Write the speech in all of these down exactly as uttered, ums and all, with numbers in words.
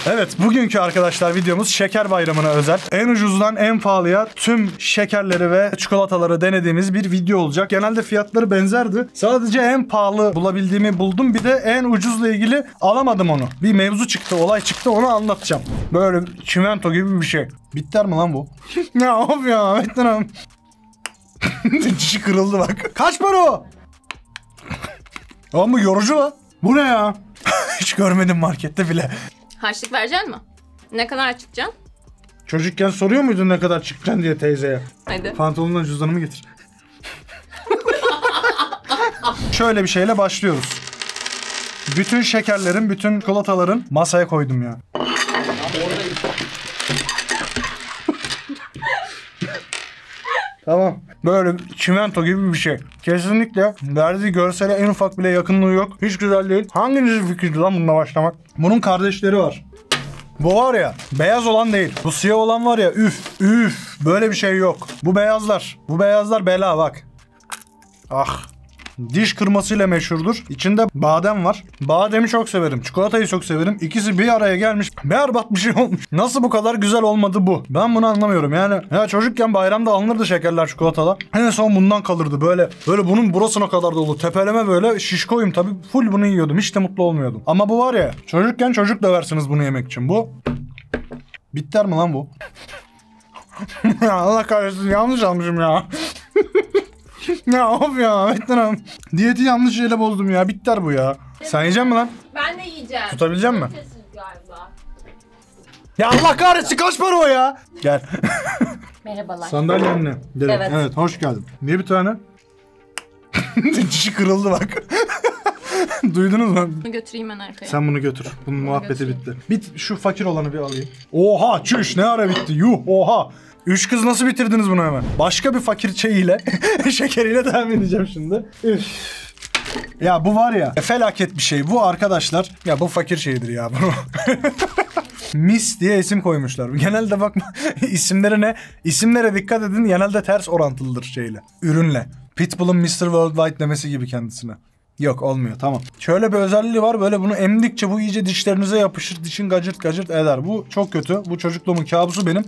Evet, bugünkü arkadaşlar videomuz şeker bayramına özel. En ucuzdan en pahalıya tüm şekerleri ve çikolataları denediğimiz bir video olacak. Genelde fiyatları benzerdi. Sadece en pahalı bulabildiğimi buldum. Bir de en ucuzla ilgili alamadım onu. Bir mevzu çıktı, olay çıktı, onu anlatacağım. Böyle çimento gibi bir şey. Bitter mi lan bu? Ya of ya, bitter abi. Dişi kırıldı bak. Kaç para o? Ama bu yorucu lan. Bu ne ya? Hiç görmedim markette bile. Harçlık vereceksin mi? Ne kadar çıkacaksın? Çocukken soruyor muydun ne kadar çıkacaksın diye teyzeye? Hadi. Pantolonundan cüzdanımı getir. Şöyle bir şeyle başlıyoruz. Bütün şekerlerin, bütün çikolataların masaya koydum ya. Tamam. Böyle çimento gibi bir şey. Kesinlikle verdiği görsele en ufak bile yakınlığı yok. Hiç güzel değil. Hanginizin fikriydi lan bununla başlamak? Bunun kardeşleri var. Bu var ya, beyaz olan değil. Bu siyah olan var ya, üf üf. Böyle bir şey yok. Bu beyazlar. Bu beyazlar bela bak. Ah. Diş kırmasıyla meşhurdur. İçinde badem var. Bademi çok severim. Çikolatayı çok severim. İkisi bir araya gelmiş. Berbat bir şey olmuş. Nasıl bu kadar güzel olmadı bu? Ben bunu anlamıyorum. Yani ya çocukken bayramda alınırdı şekerler, çikolatalar. En son bundan kalırdı. Böyle böyle bunun burasına kadar dolu. Tepeleme böyle şişkoyum tabii. Full bunu yiyordum. Hiç de mutlu olmuyordum. Ama bu var ya, çocukken çocuk döversiniz bunu yemek için. Bu bitter mi lan bu? Ya Allah kahretsin, yanlış almışım ya. Ya of ya, Betlen'im. Diyeti yanlış şeyle bozdum ya. Bitter bu ya. Sen yiyecek misin lan? Ben de yiyeceğim. Tutabilecek misin? Galiba. Ya Allah kahretsin, kaç para o ya? Gel. Merhabalar. Sandalye önüne. Evet. Evet, hoş geldin. Niye bir tane? Dişi kırıldı bak. Duydunuz mu? Bunu götüreyim ben arkaya. Sen bunu götür. Bunun muhabbeti götüreyim. bitti. Bit şu fakir olanı bir alayım. Oha çüş, ne ara bitti? Yuh oha. Üç kız nasıl bitirdiniz bunu hemen? Başka bir fakir çayıyla, şekeriyle devam edeceğim şimdi. Üf. Ya bu var ya, felaket bir şey. Bu arkadaşlar, ya bu fakir şeyidir ya. Mis diye isim koymuşlar. Genelde bakma isimlerine, isimlere dikkat edin. Genelde ters orantılıdır şeyle, ürünle. Pitbull'un mister Worldwide demesi gibi kendisine. Yok, olmuyor, tamam. Şöyle bir özelliği var, böyle bunu emdikçe bu iyice dişlerinize yapışır, dişin gacırt gacırt eder. Bu çok kötü. Bu çocukluğumun kabusu benim.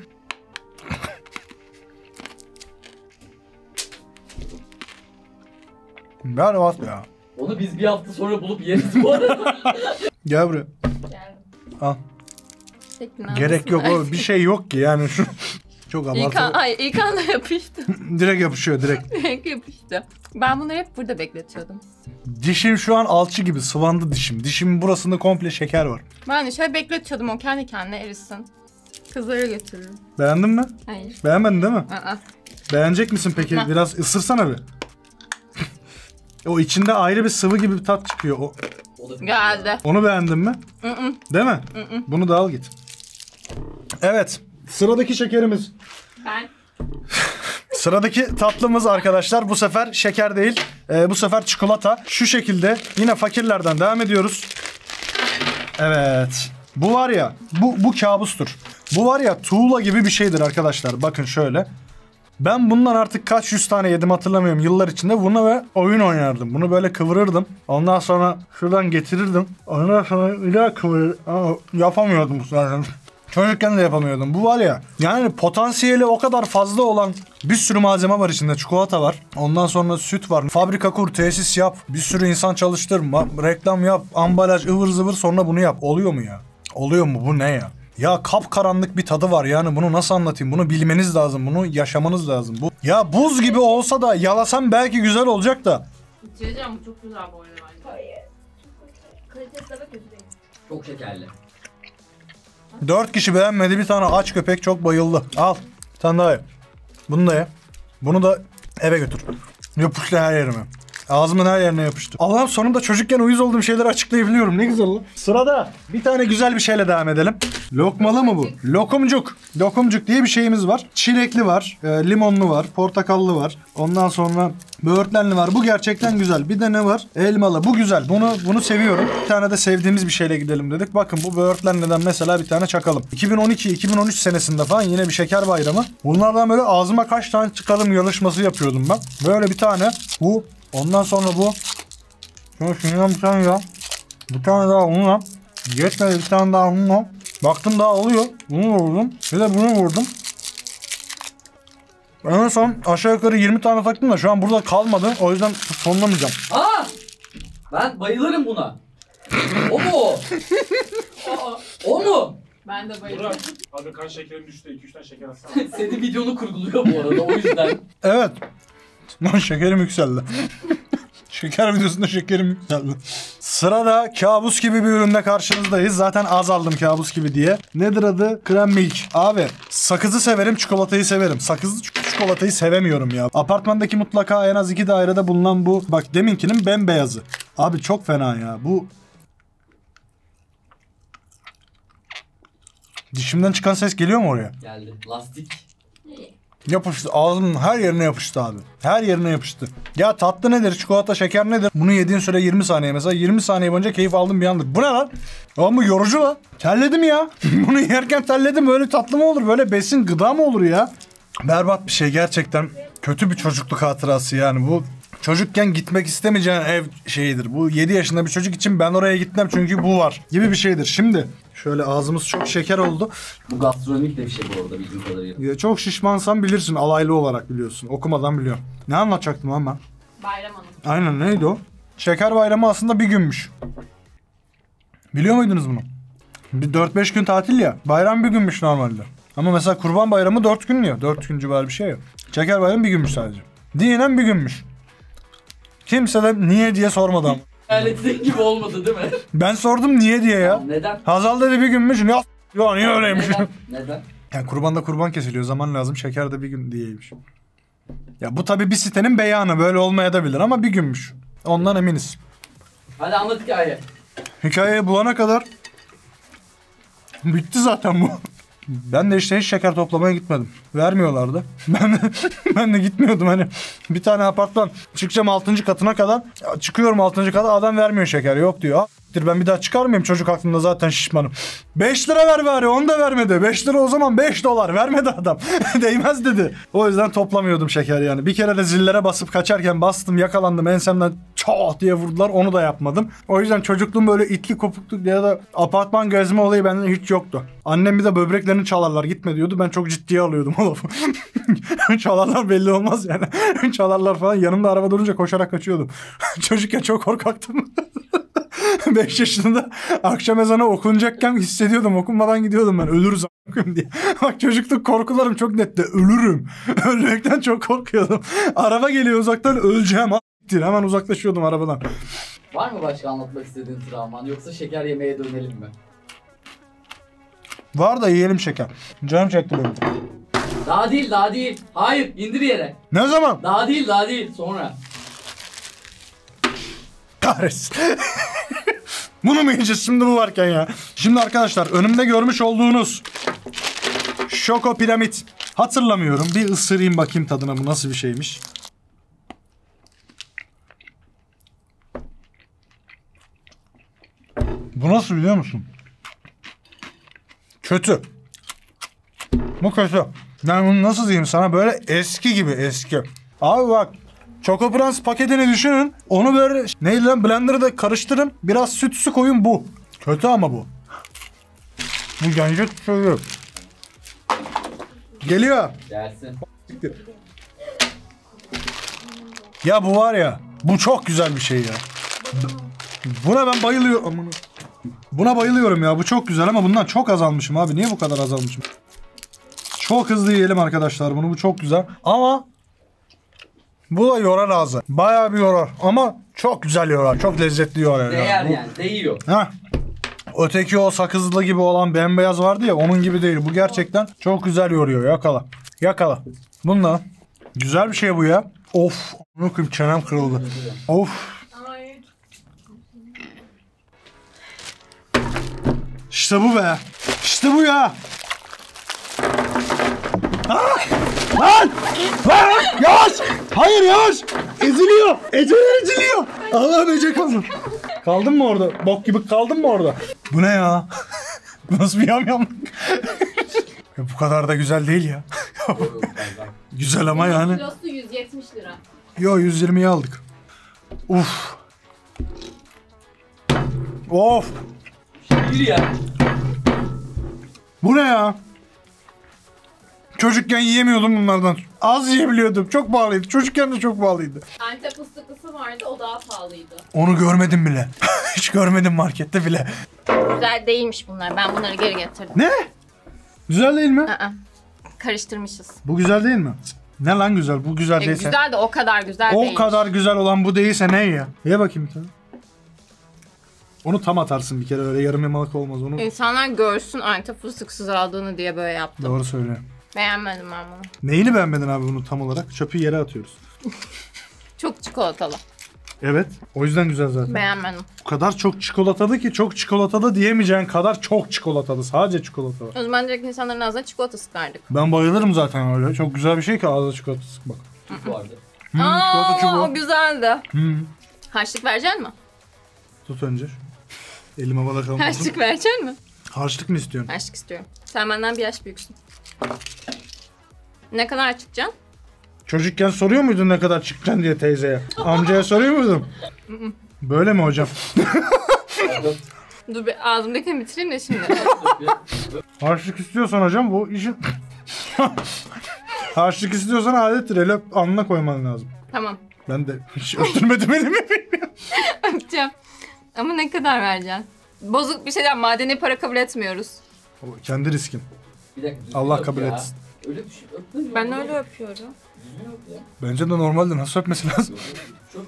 Berbat ya. Onu biz bir hafta sonra bulup yeriz bu arada. Gel buraya. Geldim. Al. Tekrar Gerek yok o, bir şey yok ki yani şu. Çok İlkan, abartılı. ay İlkan da yapıştı. Direkt yapışıyor, direkt. Direkt yapıştı. Ben bunları hep burada bekletiyordum. Dişim şu an alçı gibi sıvandı dişim. Dişimin burasında komple şeker var. Ben de şöyle bekletiyordum, o kendi kendine erisin. Kızlara götürürüm. Beğendin mi? Hayır. Beğenmedin değil mi? Aa. Beğenecek misin peki? Ha. Biraz ısırsana bir. O içinde ayrı bir sıvı gibi bir tat çıkıyor. O, Geldi. onu beğendin mi? Hı-hı. Değil mi? Hı-hı. Bunu da al git. Evet. Sıradaki şekerimiz. Ben. Sıradaki tatlımız arkadaşlar bu sefer şeker değil. Ee, bu sefer çikolata. Şu şekilde yine fakirlerden devam ediyoruz. Evet. Bu var ya, bu, bu kabustur. Bu var ya, tuğla gibi bir şeydir arkadaşlar. Bakın şöyle. Ben bundan artık kaç yüz tane yedim hatırlamıyorum yıllar içinde. Bunu ve oyun oynardım. Bunu böyle kıvırırdım. Ondan sonra şuradan getirirdim. Ondan sonra bir daha kıvırır. Aa, yapamıyordum zaten. Çocukken de yapamıyordum. Bu var ya, yani potansiyeli o kadar fazla olan bir sürü malzeme var içinde. Çikolata var. Ondan sonra süt var. Fabrika kur, tesis yap. Bir sürü insan çalıştır. Reklam yap. Ambalaj, ıvır zıvır, sonra bunu yap. Oluyor mu ya? Oluyor mu? Bu ne ya? Ya kapkaranlık bir tadı var yani, bunu nasıl anlatayım? Bunu bilmeniz lazım. Bunu yaşamanız lazım. Bu ya buz gibi olsa da yalasam belki güzel olacak da. İçeceğim, bu çok güzel bu arada bence. Hayır. Kalitesi de kötü değil. Çok şekerli. Dört kişi beğenmedi, bir tane aç köpek çok bayıldı. Al. Bir tane daha ye. Bunu da ye. Bunu da eve götür. Yapıştı her yerime. Ağzımın her yerine yapıştı. Allah'ım, sonunda çocukken uyuz olduğum şeyleri açıklayabiliyorum. Ne güzel lan. Sırada bir tane güzel bir şeyle devam edelim. Lokmalı mı bu? Lokumcuk. Lokumcuk diye bir şeyimiz var. Çilekli var, e, limonlu var, portakallı var. Ondan sonra böğürtlenli var. Bu gerçekten güzel. Bir de ne var? Elmalı. Bu güzel. Bunu bunu seviyorum. Bir tane de sevdiğimiz bir şeyle gidelim dedik. Bakın bu böğürtlenliden mesela bir tane çakalım. iki bin on iki iki bin on üç senesinde falan yine bir şeker bayramı. Bunlardan böyle ağzıma kaç tane çıkalım yarışması yapıyordum ben. Böyle bir tane bu. Ondan sonra bu. Şöyle şundan bir tane ya. Bir tane daha onunla. Geçmedi, bir tane daha onunla. Baktım daha oluyor. Bunu vurdum. Bir de bunu vurdum. En son aşağı yukarı yirmi tane taktım da şu an burada kalmadı. O yüzden sonlamayacağım. Aa! Ben bayılırım buna. O mu o? Aa, O mu? ben de bayılıyorum. Burak, abi kan şekerim düştü. iki üç tane şeker atsana. Senin videonu kurguluyor bu arada o yüzden. Evet. Lan şekerim yükseldi. Şeker videosunda şekerim yükseldi. Sırada kabus gibi bir ürünle karşınızdayız. Zaten az aldım kabus gibi diye. Nedir adı? Krem milk. Abi sakızı severim, çikolatayı severim. Sakızlı çik- çikolatayı sevemiyorum ya. Apartmandaki mutlaka en az iki dairede bulunan bu. Bak deminkinin bembeyazı. Abi çok fena ya. Bu dişimden çıkan ses geliyor mu oraya? Geldi. Lastik. Yapıştı. Ağzımın her yerine yapıştı abi. Her yerine yapıştı. Ya tatlı nedir? Çikolata, şeker nedir? Bunu yediğin süre yirmi saniye mesela. yirmi saniye boyunca keyif aldım bir anda. Bu ne lan? Oğlum bu yorucu lan. Terledim ya. Bunu yerken terledim. Böyle tatlı mı olur? Böyle besin, gıda mı olur ya? Berbat bir şey gerçekten. Kötü bir çocukluk hatırası yani. Bu çocukken gitmek istemeyeceğin ev şeyidir. Bu yedi yaşında bir çocuk için ben oraya gitmem çünkü bu var gibi bir şeydir. Şimdi şöyle ağzımız çok şeker oldu. Bu gastronomik de bir şey bu arada bildiğim kadarıyla. Ya çok şişmansan bilirsin. Alaylı olarak biliyorsun. Okumadan biliyorum. Ne anlatacaktım ama? Bayram Hanım. Aynen neydi o? Şeker bayramı aslında bir günmüş. Biliyor muydunuz bunu? Bir dört beş gün tatil ya. Bayram bir günmüş normalde. Ama mesela kurban bayramı dört gün ya. dört gün civarı bir şey ya. Şeker bayramı bir günmüş sadece. Dinen bir günmüş. Kimse de niye diye sormadı ama. Hayaletli gibi olmadı değil mi? Ben sordum niye diye ya. Neden? Hazal dedi bir günmüş. Ya, ya niye öyleymiş? Neden? Neden? Yani kurbanda kurban kesiliyor. Zaman lazım. Şeker de bir gün diyeymiş. Ya bu tabii bir sitenin beyanı. Böyle olmaya da bilir ama bir günmüş. Ondan eminiz. Hadi anlat hikaye. Hikayeyi bulana kadar bitti zaten bu. Ben de işte hiç şeker toplamaya gitmedim. Vermiyorlardı. Ben de, ben de gitmiyordum hani. Bir tane apartman. Çıkacağım altıncı katına kadar. Çıkıyorum altıncı kata adam vermiyor şeker. Yok diyor. Ben bir daha çıkar mıyım? Çocuk aklımda zaten şişmanım. beş lira ver bari. Onu da vermedi. beş lira o zaman beş dolar. Vermedi adam. Değmez dedi. O yüzden toplamıyordum şeker yani. Bir kere de zillere basıp kaçarken bastım. Yakalandım. Ensemden çat diye vurdular. Onu da yapmadım. O yüzden çocukluğum böyle itli kopukluk ya da apartman gezme olayı bende hiç yoktu. Annem bir de böbreklerini çalarlar. Gitme diyordu. Ben çok ciddiye alıyordum o lafı. Çalarlar belli olmaz yani. Çalarlar falan. Yanımda araba durunca koşarak kaçıyordum. Çocukken çok korkaktım. beş yaşında akşam ezanı okunacakken hissediyordum. Okunmadan gidiyordum ben. Ölürüz a**ım diye. Bak çocukluk korkularım çok netti. Ölürüm. Ölmekten çok korkuyordum. Araba geliyor uzaktan öleceğim. A**tir. Hemen uzaklaşıyordum arabadan. Var mı başka anlatmak istediğin travman yoksa şeker yemeye dönelim mi? Var da yiyelim şeker. Canım çekti benim. Daha değil daha değil. Hayır indir yere. Ne zaman? Daha değil daha değil sonra. Kahretsin. Bunu mu yiyeceğiz şimdi bu varken ya? Şimdi arkadaşlar önümde görmüş olduğunuz Şoko Piramit. Hatırlamıyorum. Bir ısırayım bakayım tadına bu nasıl bir şeymiş. Bu nasıl biliyor musun? Kötü. Bu kötü. Ben bunu nasıl diyeyim sana böyle eski gibi eski. Abi bak. Choco Prens paketini düşünün. Onu böyle neyle lan blenderda karıştırın. Biraz süt su koyun bu. Kötü ama bu. Bu gelecek şey yok. Geliyor. Gelsin. Ya bu var ya. Bu çok güzel bir şey ya. Buna ben bayılıyorum. Buna bayılıyorum ya. Bu çok güzel ama bundan çok azalmışım abi. Niye bu kadar azalmışım? Çok hızlı yiyelim arkadaşlar bunu. Bu çok güzel. Ama bu da yorar ağzı. Bayağı bir yorar. Ama çok güzel yorar. Çok lezzetli yorar. Değer Bu- yani değiyor. Heh. Öteki o sakızlı gibi olan bembeyaz vardı ya onun gibi değil. Bu gerçekten çok güzel yoruyor. Yakala. Yakala. Bununla. Güzel bir şey bu ya. Of. Bakın çenem kırıldı. Of. Ay. İşte bu be. İşte bu ya. Ah! Lan! Lan! Yavaş! Hayır yavaş! Eziliyor! Eceler eziliyor! Allah'ım Ece kaldı. Kaldın mı orada? Bok gibi kaldın mı orada? Bu ne ya? Bu nasıl bir yamyamlık? Ya bu kadar da güzel değil ya. Güzel ama yani. Kilosu yüz yetmiş lira. Yo yüz yirmiye aldık. Uf. Of. Bir ya. Bu ne ya? Çocukken yiyemiyordum bunlardan. Az yiyebiliyordum. Çok pahalıydı. Çocukken de çok pahalıydı. Antep fıstıklısı vardı, o daha pahalıydı. Onu görmedim bile. Hiç görmedim markette bile. Güzel değilmiş bunlar. Ben bunları geri getirdim. Ne? Güzel değil mi? Aa, karıştırmışız. Bu güzel değil mi? Ne lan güzel? Bu güzel E, değilse. güzel de o kadar güzel O değilmiş. kadar güzel olan bu değilse ne ya? Ye bakayım bir tane. Onu tam atarsın bir kere, öyle yarım yamalık olmaz onu. İnsanlar görsün Antep fıstıksız aldığını diye böyle yaptım. Doğru söylüyor. Beğenmedim ben bunu. Neyini beğenmedin abi bunu tam olarak? Çöpü yere atıyoruz. Çok çikolatalı. Evet. O yüzden güzel zaten. Beğenmedim. O kadar çok çikolatalı ki çok çikolatalı diyemeyeceğin kadar çok çikolatalı. Sadece çikolata var. O zaman direkt insanların ağzına çikolata sıkardık. Ben bayılırım zaten öyle. Çok güzel bir şey ki ağza çikolata sıkmak. Tuz vardı. Hı, çikolata Aa, çubuğu. o güzeldi. Hı. Harçlık verecek mi? Tut önce. Elime bala kalmasın. Harçlık verecek mi? Harçlık mı istiyorsun? Harçlık istiyorum. Sen benden bir yaş büyüksün. Ne kadar çıkacaksın? Çocukken soruyor muydun ne kadar çıkacaksın diye teyzeye? Amcaya soruyor muydun? Böyle mi hocam? Dur bir ağzımdakini bitireyim de şimdi. Harçlık istiyorsan hocam bu işin... Harçlık istiyorsan adettir. Hele alnına koyman lazım. Tamam. Ben de hiç öptürmedim elimi bilmiyorum. Öpeceğim. Ama ne kadar vereceksin? Bozuk bir şeyden madeni para kabul etmiyoruz. O kendi riskin. Bir dakika. düzgün Allah öp kabul ya. etsin. Öyle bir şey öpme mi? Ben öyle öpüyorum. Düzgün öp ya. Bence de normalde nasıl öpmesi lazım? Çok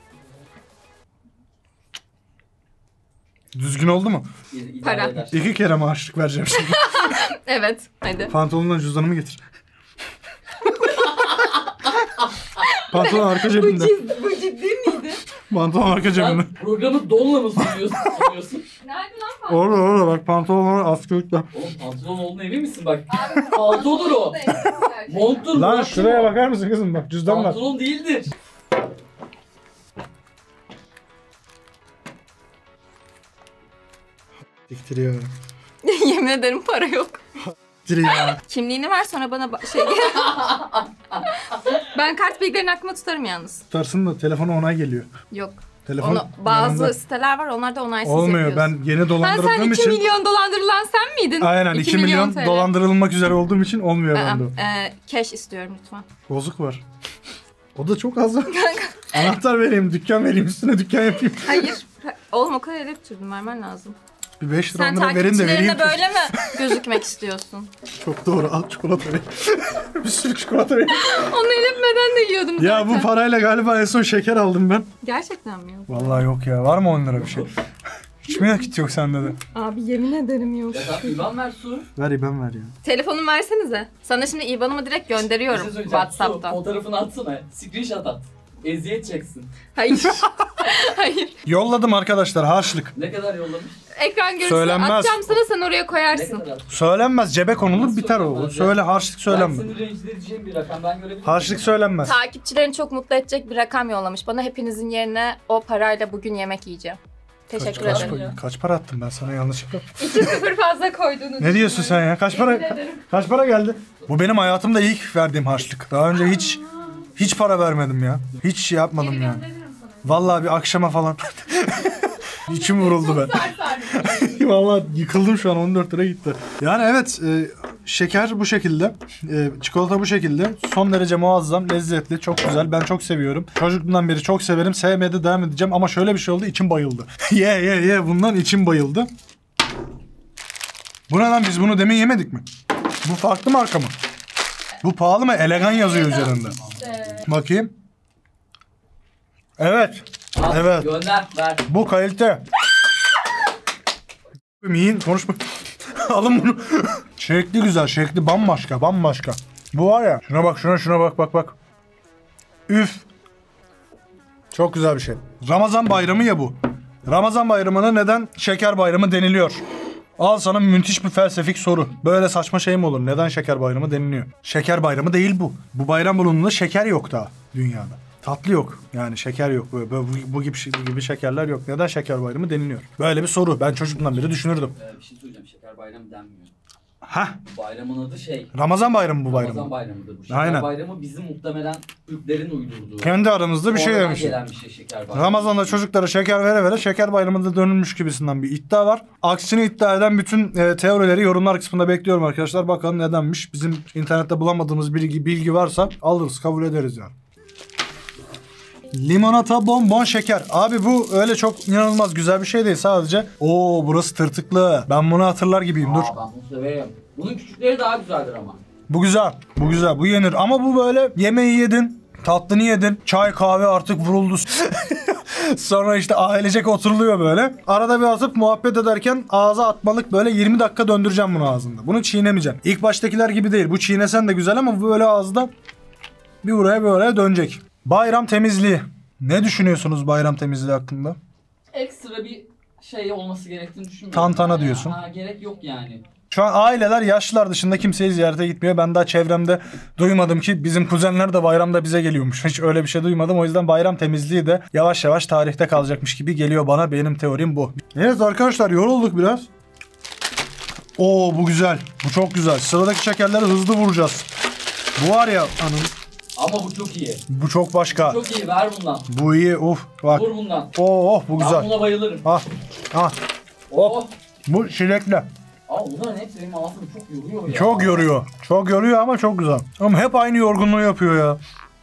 Düzgün oldu mu? idare Para. eder. İki kere mi harçlık vereceğim şimdi? Evet. Hadi. Pantolonundan cüzdanımı getir. Pantolon arka cebimde. Bu ciddi miydi? Pantolon arka cebimde. Sen programı donla mı sunuyorsun? sunuyorsun? Nerede lan Orada orada bak pantolon orada askılıkta. Oğlum pantolon olduğuna emin misin bak? Paltodur o. Monttur. Lan bıraktın şuraya o. bakar mısın kızım bak cüzdan var. Pantolon değildir. Diktir ya. Yemin ederim para yok. Diktir ya. Kimliğini ver sonra bana ba- şey Ben kart bilgilerini aklıma tutarım yalnız. Tutarsın da telefona onay geliyor. Yok. Telefon Onu, bazı yanında. siteler var, onlar da onaysız Olmuyor. yapıyorsun. Ben yeni Ha, sen dolandırıldığım iki için. milyon dolandırılan sen miydin? Aynen iki milyon T L. dolandırılmak üzere olduğum için olmuyor Aa, bende. e, cash istiyorum lütfen. Bozuk var. O da çok az var. Anahtar vereyim, dükkan vereyim, üstüne dükkan yapayım. Hayır. Oğlum o kadar ele tuturdum, vermen lazım. Bir beş lira Sen on lira verin de vereyim. takipçilerine böyle mi gözükmek istiyorsun? Çok doğru. Al çikolata vereyim. Bir sürü çikolata vereyim. Onu el öpmeden de yiyordum zaten. Ya bu parayla galiba en son şeker aldım ben. Gerçekten mi yok? Vallahi yok ya. Var mı on lira bir şey? Hiç mi nakit yok sende de? Abi yemin ederim yok. Ya sen İvan ver su. Ver İban ver ya. Telefonumu versenize. Sana şimdi I B A N'ımı direkt Bir gönderiyorum şey söyleyeceğim. Su WhatsApp'tan. fotoğrafını atsana. Screenshot at. Eziyet çeksin. Hayır. Hayır. Yolladım arkadaşlar harçlık. Ne kadar yollamış? Ekran görüntüsü Söylenmez. atacağım sana, sen oraya Ne koyarsın. kadar at? Söylenmez. Cebe konulur Nasıl biter o. söylenmez ya? Söyle harçlık söylenmez. Ben seni rencide edeceğim bir rakam ben görebilirim. Harçlık söylenmez. Takipçilerini çok mutlu edecek bir rakam yollamış. Bana hepinizin yerine o parayla bugün yemek yiyeceğim. Teşekkür kaç, ederim. Kaç, kaç para attım ben sana yanlışlıkla? iki sıfır fazla koyduğunu Ne diyorsun sen ya? Kaç para Yemin ederim. kaç para geldi? Bu benim hayatımda ilk verdiğim harçlık. Daha önce hiç hiç para vermedim ya. Hiç şey yapmadım yani. Vallahi bir akşama falan. İçim vuruldu ben. Vallahi yıkıldım şu an, on dört lira gitti. Yani evet, e, şeker bu şekilde, e, çikolata bu şekilde. Son derece muazzam, lezzetli, çok güzel. Ben çok seviyorum. Çocukluğumdan beri çok severim. Sevmeye de devam edeceğim ama şöyle bir şey oldu, içim bayıldı. Ye ye ye bundan içim bayıldı. Bu ne lan, biz bunu demin yemedik mi? Bu farklı marka mı? Bu pahalı mı? Elegan yazıyor üzerinde. Bakayım. Evet. Al, Evet. Gönder ver. Bu kalite. Yiyin konuşma. Alın bunu. Şekli güzel, şekli bambaşka, bambaşka. Bu var ya, şuna bak, şuna şuna bak, bak, bak. Üf. Çok güzel bir şey. Ramazan bayramı ya bu. Ramazan bayramına neden şeker bayramı deniliyor? Al sana müthiş bir felsefik soru. Böyle saçma şey mi olur? Neden şeker bayramı deniliyor? Şeker bayramı değil bu. Bu bayram bulunduğunda şeker yok daha dünyada. Tatlı yok. Yani şeker yok. Böyle, böyle bu, bu gibi bu gibi şekerler yok. Neden şeker bayramı deniliyor? Böyle bir soru. Ben çocukluğumdan beri düşünürdüm. Ee, bir şey söyleyeceğim. Şeker bayramı denmiyor. Hah. Bayramın adı şey. Ramazan bayramı bu bayram. Ramazan bayramıdır bu. Şeker Aynen. bayramı bizim muhtemelen Türklerin uydurduğu. Kendi aramızda bir şey Sonradan demiş. gelen bir şey şeker bayramı. Ramazan'da çocuklara şeker vere vere şeker bayramında dönülmüş gibisinden bir iddia var. Aksini iddia eden bütün e, teorileri yorumlar kısmında bekliyorum arkadaşlar. Bakalım nedenmiş. Bizim internette bulamadığımız bilgi bilgi varsa alırız, kabul ederiz yani. Limonata bonbon şeker. Abi bu öyle çok inanılmaz güzel bir şey değil sadece. Oo burası tırtıklı. Ben bunu hatırlar gibiyim dur. Aa, ben bunu severim. Bunun küçükleri daha güzeldir ama. Bu güzel. Bu güzel. Bu yenir. Ama bu böyle yemeği yedin. Tatlını yedin. Çay kahve artık vuruldu. Sonra işte ailecek oturuluyor böyle. Arada bir atıp muhabbet ederken ağza atmalık böyle yirmi dakika döndüreceğim bunu ağzında. Bunu çiğnemeyeceğim. İlk baştakiler gibi değil. Bu çiğnesen de güzel ama bu böyle ağızda bir buraya bir oraya dönecek. Bayram temizliği. Ne düşünüyorsunuz bayram temizliği hakkında? Ekstra bir şey olması gerektiğini düşünmüyorum. Tantana ben ya. diyorsun. Ha, gerek yok yani. Şu an aileler yaşlılar dışında kimseyi ziyarete gitmiyor. Ben daha çevremde duymadım ki bizim kuzenler de bayramda bize geliyormuş. Hiç öyle bir şey duymadım. O yüzden bayram temizliği de yavaş yavaş tarihte kalacakmış gibi geliyor bana. Benim teorim bu. Evet arkadaşlar yorulduk biraz. Oo bu güzel. Bu çok güzel. Sıradaki şekerleri hızlı vuracağız. Bu var ya anın. Ama bu çok iyi. Bu çok başka. Bu çok iyi. Ver bundan. Bu iyi. Of bak. Vur bundan. Oo oh, bu Ben güzel. buna bayılırım. Ah ah. Oh. Bu çilekli. Aa, bunların hepsi benim ağzımı çok yoruyor ya. Çok yoruyor. Çok yoruyor ama çok güzel. Ama hep aynı yorgunluğu yapıyor ya.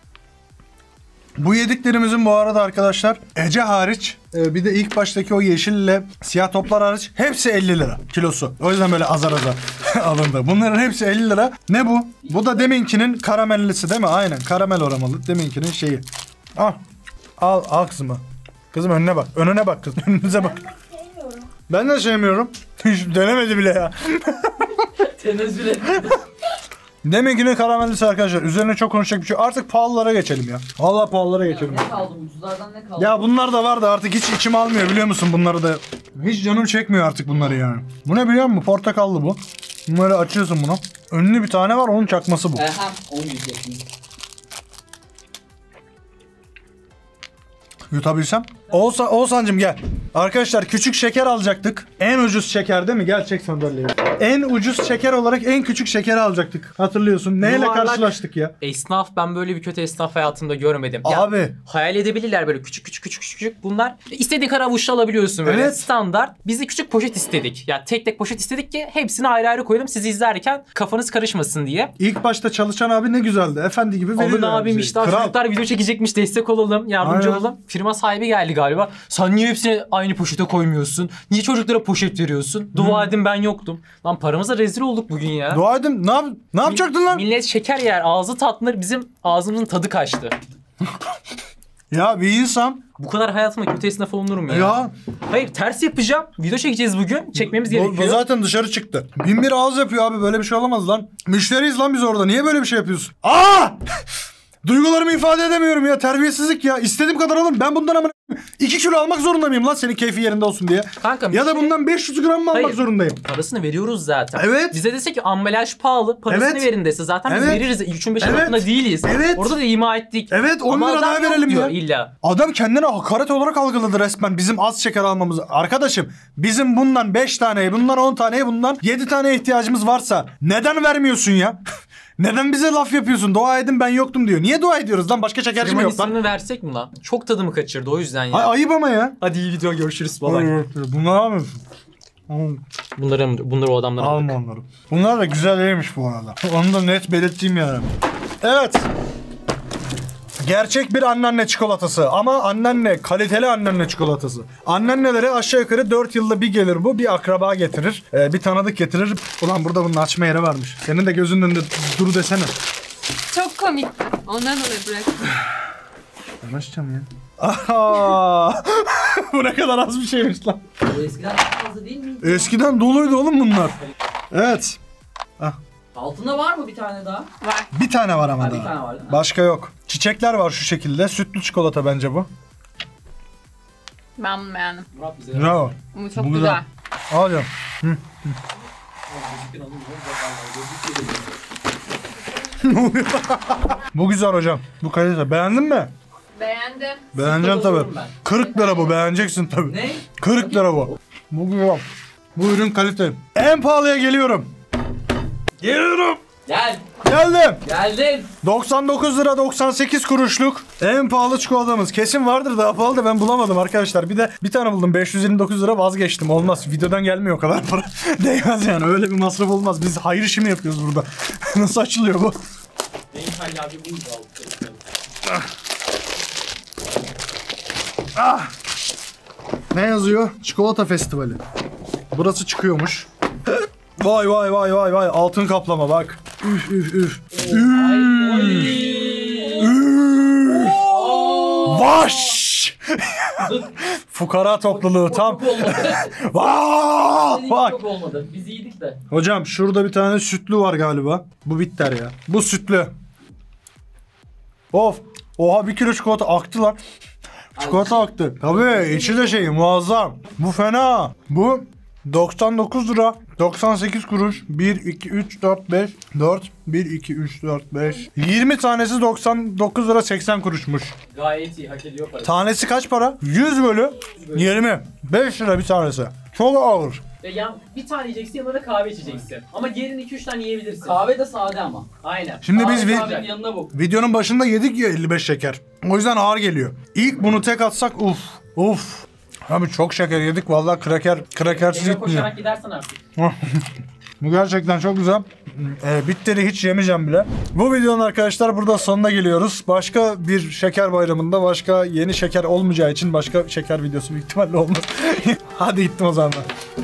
Bu yediklerimizin bu arada arkadaşlar Ece hariç e, bir de ilk baştaki o yeşille siyah toplar hariç hepsi elli lira kilosu. O yüzden böyle azar azar alındı. Bunların hepsi elli lira. Ne bu? Bu da deminkinin karamellisi değil mi? Aynen karamel aromalı. Deminkinin şeyi. Al. Al, al kızımı. Kızım önüne bak. Önüne bak kızım. Önünüze bak. Ben de sevmiyorum. Hiç denemedi bile ya. Tenezzül et. Deminkinin karamellisi arkadaşlar. Üzerine çok konuşacak bir şey. Artık pahalılara geçelim ya. Vallahi pahalılara geçelim. Ne kaldı? Ucuzlardan ne kaldı? Ya bunlar da var da artık hiç içim almıyor biliyor musun bunları da. Hiç canım çekmiyor artık bunları yani. Bu ne biliyor musun? Portakallı bu. Bunları açıyorsun bunu. Önlü bir tane var onun çakması bu. Ehem, onu diyecektim. Yutabilsem. Oğuzhan, Oğuzhan'cım gel. Arkadaşlar küçük şeker alacaktık. En ucuz şeker değil mi? Gel çek sandalyeyi. En ucuz şeker olarak en küçük şekeri alacaktık. Hatırlıyorsun. Neyle Yuvarlak. karşılaştık ya? Esnaf, ben böyle bir kötü esnaf hayatımda görmedim. Ya, Abi. hayal edebilirler böyle küçük küçük küçük küçük bunlar. İstediğin kadar avuçla alabiliyorsun böyle. Evet. Standart. Biz de küçük poşet istedik. Ya tek tek poşet istedik ki hepsini ayrı ayrı koyalım sizi izlerken kafanız karışmasın diye. İlk başta çalışan abi ne güzeldi. Efendi gibi Alın veriyorlar. abim bize. işte Kral. çocuklar video çekecekmiş, destek olalım, yardımcı Aynen. olalım. Firma sahibi geldi galiba. Sen niye hepsini aynı poşete koymuyorsun? Niye çocuklara poşet veriyorsun? Dua edin ben yoktum. Lan paramıza rezil olduk bugün ya. Dua edin. Ne, yap ne yapacaktın lan? Millet şeker yer, ağzı tatlıdır, bizim ağzımızın tadı kaçtı. Ya bir insan. Bu kadar hayatımda kötü esnaf olunur mu ya? Ya. Hayır, ters yapacağım. Video çekeceğiz bugün. Çekmemiz Bu, gerekiyor. bu zaten dışarı çıktı. Bin bir ağız yapıyor abi. Böyle bir şey olamaz lan. Müşteriyiz lan biz orada. Niye böyle bir şey yapıyorsun? Aa! Duygularımı ifade edemiyorum ya. Terbiyesizlik ya. İstediğim kadar alın. Ben bundan ama iki kilo almak zorunda mıyım lan senin keyfi yerinde olsun diye? Kanka, Ya da müşteri- bundan beş yüz gram mı almak Hayır. zorundayım? Parasını veriyoruz zaten. Evet. Bize dese ki ambalaj pahalı, parasını Evet. verin dese zaten biz Evet. veririz. üçün beş Evet. altında değiliz. Evet. Orada da ima ettik. Evet, on Ama lira adam daha yok verelim diyor ya. illa. Adam kendine hakaret olarak algıladı resmen bizim az şeker almamızı. Arkadaşım bizim bundan beş taneye, bundan on taneye, bundan yedi taneye ihtiyacımız varsa neden vermiyorsun ya? Neden bize laf yapıyorsun? Dua edin ben yoktum diyor. Niye dua ediyoruz lan? Başka şekerci mi Firmanın yok lan? ismini versek mi lan? Çok tadımı kaçırdı o yüzden ya. Ay, ayıp ama ya. Hadi iyi video görüşürüz. Bye bye. Bunları almıyorsun. Bunları, bunları o adamlara aldık. Alma onları. Bunlar da güzel değilmiş bu arada. Onu da net belirteyim yani. Evet. Gerçek bir anneanne çikolatası ama anneanne, kaliteli anneanne çikolatası. Anneannelere aşağı yukarı dört yılda bir gelir bu. Bir akraba getirir, e, bir tanıdık getirir. Ulan burada bunun açma yeri varmış. Senin de gözünün önünde duru desene. Çok komik. Ondan dolayı bırak. Ben açacağım ya. Aha! Bu ne kadar az bir şeymiş lan. Bu eskiden çok fazla değil miydi? Eskiden doluydu oğlum bunlar. Evet. Altında var mı bir tane daha? Var. Bir tane var ama Ha, bir daha. tane var değil mi? Başka yok. Çiçekler var şu şekilde. Sütlü çikolata bence bu. Ben bunu beğendim. Murat bize. Bravo. Bu çok Bu güzel. güzel. Al canım. Bu güzel hocam. Bu kalite. Beğendin mi? Beğendim. Beğeneceksin tabii. olurum ben. kırk lira bu. Beğeneceksin tabii. Ne? kırk lira bu. Bu güzel. Bu ürün kalite. En pahalıya geliyorum. Geliyorum. Gel. Geldim. Geldin. doksan dokuz lira doksan sekiz kuruşluk en pahalı çikolatamız. Kesin vardır daha pahalı da ben bulamadım arkadaşlar. Bir de bir tane buldum. beş yüz yirmi dokuz lira vazgeçtim. Olmaz. Videodan gelmiyor o kadar para. Değmez yani. Öyle bir masraf olmaz. Biz hayır işi mi yapıyoruz burada? Nasıl açılıyor bu? Benim Halil abi buydu aldı. Ah! Ne yazıyor? Çikolata festivali. Burası çıkıyormuş. Vay vay vay vay vay. Altın kaplama bak. Üf üf üf. Üf. Vaş! Fukara topluluğu tam. Çok olmadı. Vaa! Seninki Bak. çok olmadı. Biz yedik de. Hocam şurada bir tane sütlü var galiba. Bu bitter ya. Bu sütlü. Of. Oha bir kilo çikolata aktı lan. Çikolata aktı. Tabii içi de şey muazzam. Bu fena. Bu doksan dokuz lira doksan sekiz kuruş. bir, iki, üç, dört, beş, dört, bir, iki, üç, dört, beş. yirmi tanesi doksan dokuz lira seksen kuruşmuş. Gayet iyi. Hak ediyor parası. Tanesi kaç para? yüz bölü yirmi. beş lira bir tanesi. Çok ağır. Ve yan, bir tane yiyeceksin yanına da kahve içeceksin. Ama gerin iki üç tane yiyebilirsin. Kahve de sade ama. Aynen. Şimdi biz Kahve vi- kahvenin yanında bu. videonun başında yedik ya elli beş şeker. O yüzden ağır geliyor. İlk bunu tek atsak uf uf. Abi çok şeker yedik vallahi kraker krakersiz Eve gitmiyor. koşarak gidersen artık. Bu gerçekten çok güzel. Ee, bitteri hiç yemeyeceğim bile. Bu videonun arkadaşlar burada sonuna geliyoruz. Başka bir şeker bayramında başka yeni şeker olmayacağı için başka şeker videosu büyük ihtimalle olmaz. Hadi gittim o zaman.